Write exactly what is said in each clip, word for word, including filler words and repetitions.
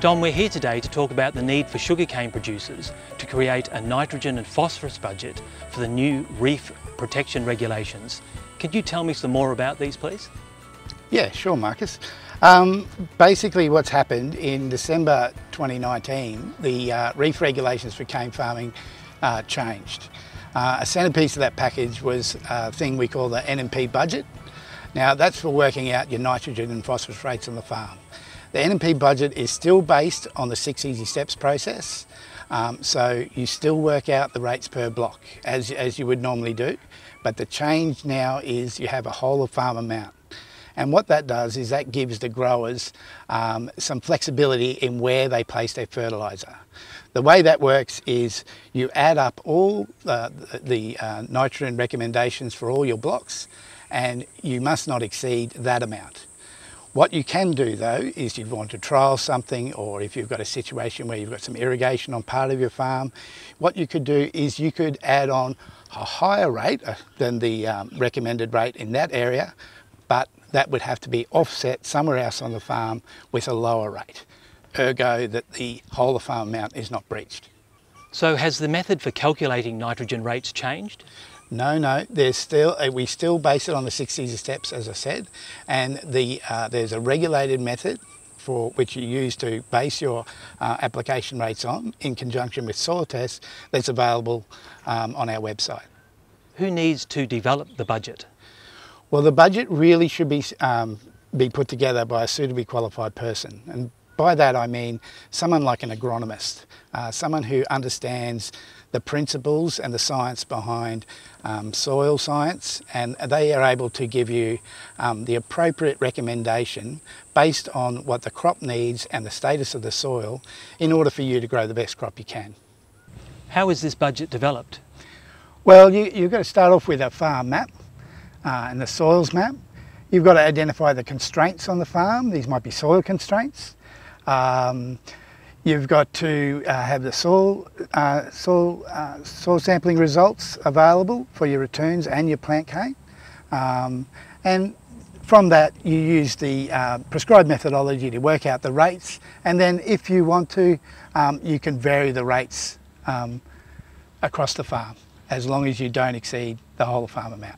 Don, we're here today to talk about the need for sugarcane producers to create a nitrogen and phosphorus budget for the new Reef protection regulations. Could you tell me some more about these, please? Yeah, sure, Marcus. Um, basically what's happened in December twenty nineteen, the uh, Reef regulations for cane farming uh, changed. Uh, a centrepiece of that package was a thing we call the N and P budget. Now that's for working out your nitrogen and phosphorus rates on the farm. The N and P budget is still based on the six easy steps process, um, so you still work out the rates per block as, as you would normally do, but the change now is you have a whole of farm amount. And what that does is that gives the growers um, some flexibility in where they place their fertiliser. The way that works is you add up all uh, the uh, nitrogen recommendations for all your blocks, and you must not exceed that amount. What you can do though is you want to trial something, or if you've got a situation where you've got some irrigation on part of your farm, what you could do is you could add on a higher rate than the um, recommended rate in that area, but that would have to be offset somewhere else on the farm with a lower rate, ergo that the whole of farm amount is not breached. So has the method for calculating nitrogen rates changed? No, no, there's still, we still base it on the six easy steps, as I said, and the, uh, there's a regulated method for which you use to base your uh, application rates on in conjunction with soil tests that's available um, on our website. Who needs to develop the budget? Well, the budget really should be, um, be put together by a suitably qualified person. And by that I mean someone like an agronomist, uh, someone who understands the principles and the science behind um, soil science, and they are able to give you um, the appropriate recommendation based on what the crop needs and the status of the soil in order for you to grow the best crop you can. How is this budget developed? Well, you, you've got to start off with a farm map uh, and the soils map. You've got to identify the constraints on the farm. These might be soil constraints. Um, You've got to uh, have the soil, uh, soil, uh, soil sampling results available for your returns and your plant cane. Um, and from that you use the uh, prescribed methodology to work out the rates, and then if you want to, um, you can vary the rates um, across the farm as long as you don't exceed the whole farm amount.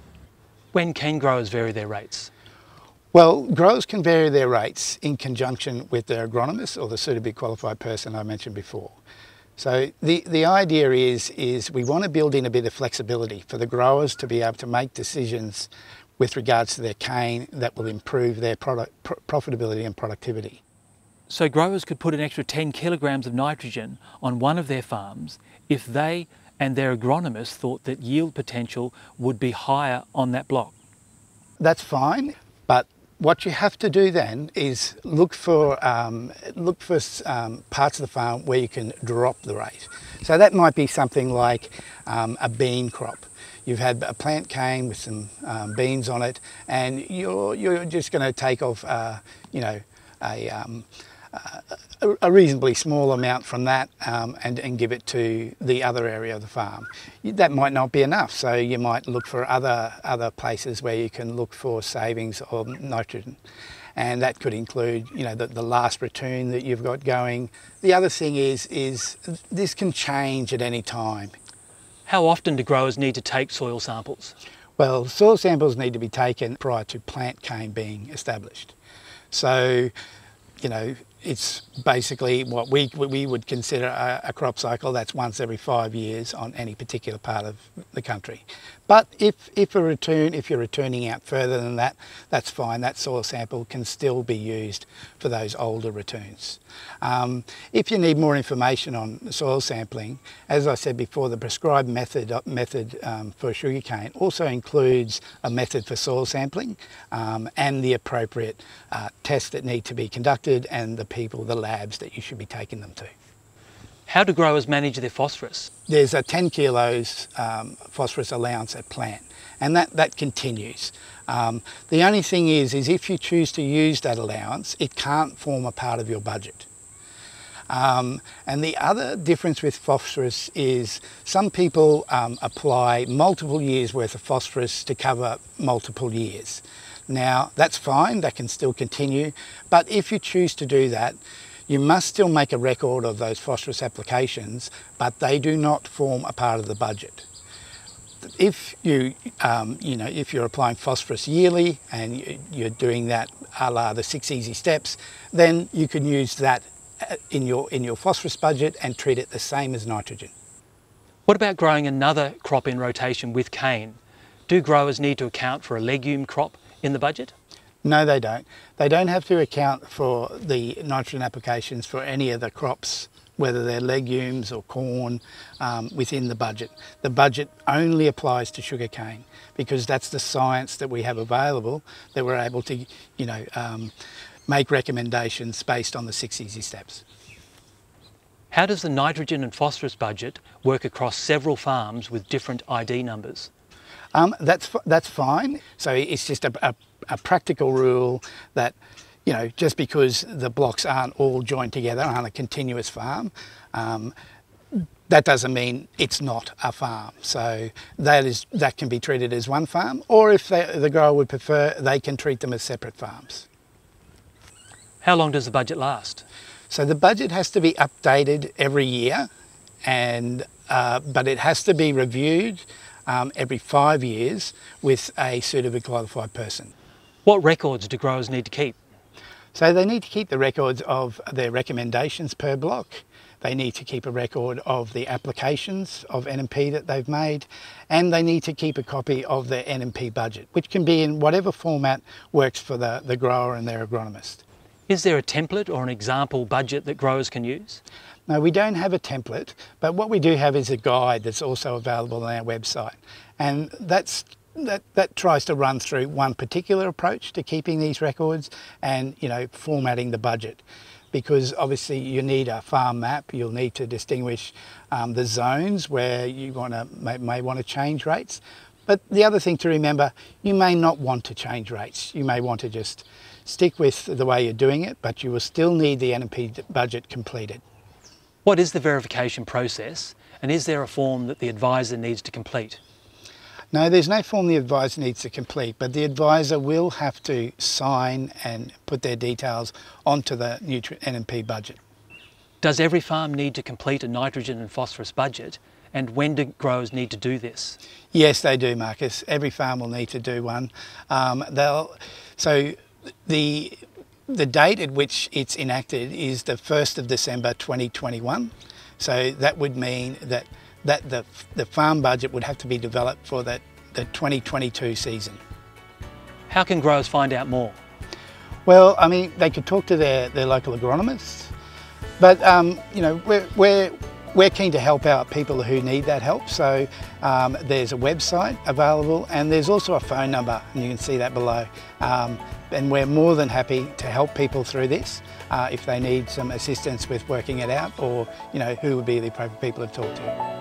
When can growers vary their rates? Well, growers can vary their rates in conjunction with their agronomist or the suitably qualified person I mentioned before. So the, the idea is, is we want to build in a bit of flexibility for the growers to be able to make decisions with regards to their cane that will improve their product, pr profitability and productivity. So growers could put an extra ten kilograms of nitrogen on one of their farms if they and their agronomist thought that yield potential would be higher on that block. That's fine, but what you have to do then is look for, um, look for um, parts of the farm where you can drop the rate. So that might be something like um, a bean crop. You've had a plant cane with some um, beans on it, and you're, you're just going to take off, uh, you know, a, um, a, a reasonably small amount from that um, and, and give it to the other area of the farm. That might not be enough, so you might look for other, other places where you can look for savings of nitrogen. And that could include, you know, the, the last return that you've got going. The other thing is, is this can change at any time. How often do growers need to take soil samples? Well, soil samples need to be taken prior to plant cane being established. So, you know, it's basically what we, we would consider a, a crop cycle. That's once every five years on any particular part of the country. But if, if, a return, if you're returning out further than that, that's fine. That soil sample can still be used for those older returns. Um, if you need more information on soil sampling, as I said before, the prescribed method, method um, for sugarcane also includes a method for soil sampling um, and the appropriate uh, tests that need to be conducted and the people, the labs that you should be taking them to. How do growers manage their phosphorus? There's a ten kilos um, phosphorus allowance at plant, and that, that continues. Um, the only thing is, is if you choose to use that allowance, it can't form a part of your budget. Um, and the other difference with phosphorus is some people um, apply multiple years worth of phosphorus to cover multiple years. Now that's fine, that can still continue, but if you choose to do that, You must still make a record of those phosphorus applications, but they do not form a part of the budget. If you, um, you know, if you're applying phosphorus yearly and you're doing that a la the six easy steps, then you can use that in your, in your phosphorus budget and treat it the same as nitrogen. What about growing another crop in rotation with cane? Do growers need to account for a legume crop in the budget? No, they don't. They don't have to account for the nitrogen applications for any of the crops, whether they're legumes or corn, um, within the budget. The budget only applies to sugarcane because that's the science that we have available, that we're able to, you know, um, make recommendations based on the six easy steps. How does the nitrogen and phosphorus budget work across several farms with different I D numbers? Um, that's, that's fine. So it's just a, a, a practical rule that, you know, just because the blocks aren't all joined together on a continuous farm, um, that doesn't mean it's not a farm. So that is that can be treated as one farm, or if they, the grower would prefer, they can treat them as separate farms. How long does the budget last? So the budget has to be updated every year, and uh, but it has to be reviewed um, every five years with a suitably qualified person. What records do growers need to keep? So they need to keep the records of their recommendations per block. They need to keep a record of the applications of N and P that they've made, and they need to keep a copy of their N and P budget, which can be in whatever format works for the, the grower and their agronomist. Is there a template or an example budget that growers can use? No, we don't have a template, but what we do have is a guide that's also available on our website, and that's That, that tries to run through one particular approach to keeping these records and, you know, formatting the budget. Because obviously you need a farm map, you'll need to distinguish um, the zones where you want to may, may want to change rates. But the other thing to remember, you may not want to change rates. You may want to just stick with the way you're doing it, but you will still need the N and P budget completed. What is the verification process, and is there a form that the advisor needs to complete? No, there's no form the advisor needs to complete, but the advisor will have to sign and put their details onto the N and P budget. Does every farm need to complete a nitrogen and phosphorus budget, and when do growers need to do this? Yes, they do, Marcus. Every farm will need to do one. Um, they'll, so the, the date at which it's enacted is the first of December twenty twenty-one. So that would mean that that the, the farm budget would have to be developed for the, the twenty twenty-two season. How can growers find out more? Well, I mean, they could talk to their, their local agronomists, but um, you know, we're, we're, we're keen to help out people who need that help. So um, there's a website available, and there's also a phone number, and you can see that below. Um, and we're more than happy to help people through this uh, if they need some assistance with working it out, or, you know, who would be the appropriate people to talk to.